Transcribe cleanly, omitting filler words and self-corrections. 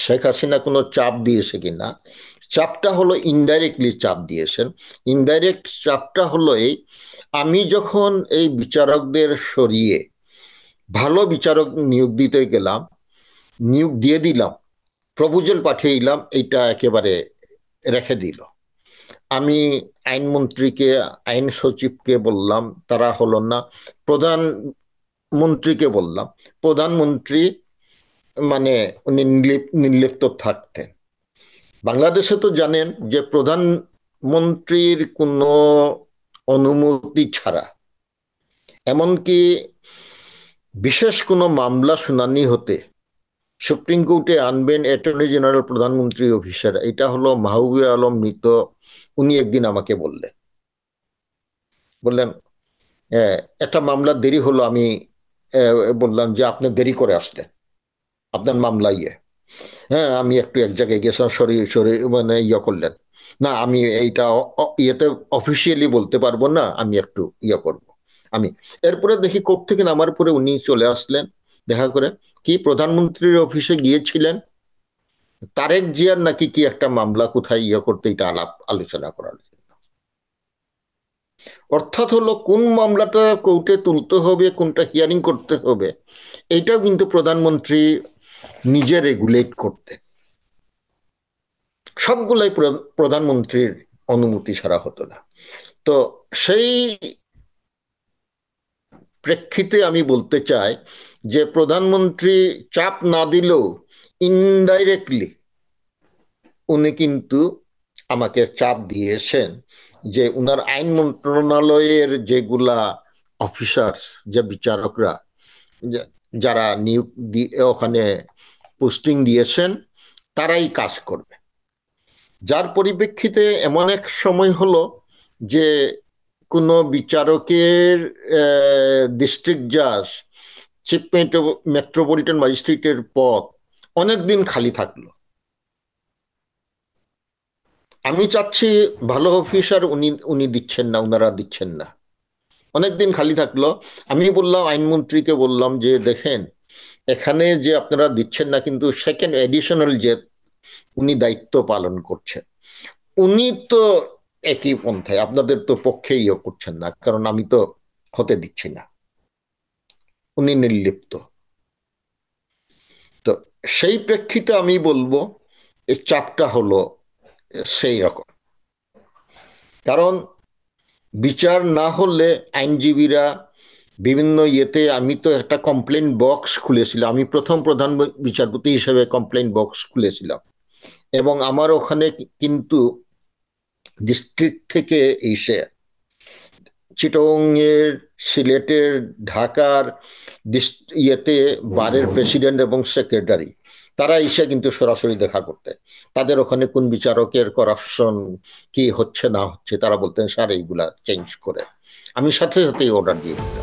শেখ হাসিনা কোনো চাপ দিয়েছে কিনা, চাপটা হলো ইনডাইরেক্টলি চাপ দিয়েছেন। ইনডাইরেক্ট চাপটা হলো এই, আমি যখন এই বিচারকদের সরিয়ে ভালো বিচারক নিয়োগ দিতে গেলাম, নিয়োগ দিয়ে দিলাম, প্রপোজাল পাঠিয়ে দিলাম, এইটা একেবারে রেখে দিল। আমি আইনমন্ত্রীকে, আইন সচিবকে বললাম, তারা হলো না। প্রধানমন্ত্রীকে বললাম, প্রধানমন্ত্রী মানে উনি নির্লিপ্ত থাকতেন। বাংলাদেশে তো জানেন যে প্রধানমন্ত্রীর কোনো অনুমতি ছাড়া, এমনকি বিশেষ কোনো মামলা শুনানি হতে সুপ্রিম কোর্টে আনবেন অ্যাটর্নি জেনারেল প্রধানমন্ত্রী অফিসার, এটা হলো মাহবুবে আলম মৃত। উনি একদিন আমাকে বললেন একটা মামলা দেরি হলো, আমি বললাম যে আপনি দেরি করে আসলেন, আপনার মামলা হ্যাঁ আমি একটু এক জায়গায় গেছিলাম, সরি সরি, মানে করলেন না, আমি এইটা ইয়েতে অফিসিয়ালি বলতে পারবো না, আমি একটু করব। আমি এরপরে দেখি কোর্ট থেকে নামার পরে উনি চলে আসলেন দেখা করে, কি প্রধানমন্ত্রীর অফিসে গিয়েছিলেন তারেক জিয়ার নাকি কি একটা মামলা কোথায় করতে, এটা আলাপ আলোচনা করার জন্য। অর্থাৎ হলো কোন মামলাটা কোর্টে তুলতে হবে, কোনটা হিয়ারিং করতে হবে, এটাও কিন্তু প্রধানমন্ত্রী নিজে রেগুলেট করতে, সবগুলাই প্রধানমন্ত্রীর অনুমতি ছাড়া হতো না। তো সেই প্রেক্ষিতে আমি বলতে চাই যে প্রধানমন্ত্রী চাপ না দিলেও ইনডাইরেক্টলি উনি কিন্তু আমাকে চাপ দিয়েছেন যে উনার আইন মন্ত্রণালয়ের যেগুলা অফিসার্স, যে বিচারকরা যারা নিয়োগ ওখানে পোস্টিং দিয়েছেন, তারাই কাজ করবে। যার পরিপ্রেক্ষিতে এমন এক সময় হলো যে কোনো বিচারকের ডিস্ট্রিক্ট জাজ, চিফ মেট্রোপলিটন ম্যাজিস্ট্রেটের পদ অনেকদিন খালি থাকলো। আমি চাচ্ছি ভালো অফিসার উনি উনি দিচ্ছেন না, উনারা দিচ্ছেন না, অনেকদিন খালি থাকলো। আমি বললাম, আইনমন্ত্রীকে বললাম যে দেখেন, এখানে যে আপনারা দিচ্ছেন না, কিন্তু সেকেন্ড এডিশনাল যে উনি দায়িত্ব পালন করছেন, উনি তো একই পন্থায় আপনাদের তো পক্ষে করছেন না, কারণ আমি তো হতে দিচ্ছি না, উনি নির্লিপ্ত। তো সেই প্রেক্ষিতে আমি বলবো এই চাপটা হলো সেই রকম। কারণ বিচার না হলে আইনজীবীরা বিভিন্ন আমি তো একটা কমপ্লেন বক্স খুলেছিলাম, আমি প্রথম প্রধান বিচারপতি হিসেবে কমপ্লেন বক্স খুলেছিলাম, এবং আমার ওখানে কিন্তু ডিস্ট্রিক্ট থেকে এসে চিটংয়ের, সিলেটের, ঢাকার বারের প্রেসিডেন্ট এবং সেক্রেটারি, তারা এসে কিন্তু সরাসরি দেখা করতে, তাদের ওখানে কোন বিচারকের করাপশন কি হচ্ছে না হচ্ছে তারা বলতেন স্যার এইগুলা চেঞ্জ করে, আমি সাথে সাথে অর্ডার দিয়ে দিতাম।